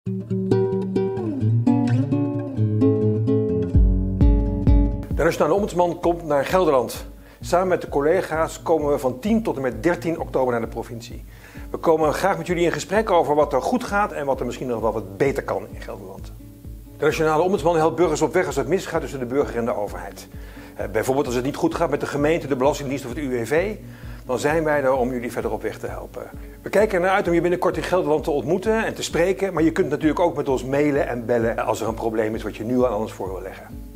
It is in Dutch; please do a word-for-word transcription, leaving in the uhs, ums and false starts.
De Nationale Ombudsman komt naar Gelderland. Samen met de collega's komen we van tien tot en met dertien oktober naar de provincie. We komen graag met jullie in gesprek over wat er goed gaat en wat er misschien nog wel wat beter kan in Gelderland. De Nationale Ombudsman helpt burgers op weg als het misgaat tussen de burger en de overheid. Bijvoorbeeld als het niet goed gaat met de gemeente, de Belastingdienst of het U W V, dan zijn wij er om jullie verder op weg te helpen. We kijken ernaar uit om je binnenkort in Gelderland te ontmoeten en te spreken, maar je kunt natuurlijk ook met ons mailen en bellen als er een probleem is wat je nu aan ons voor wil leggen.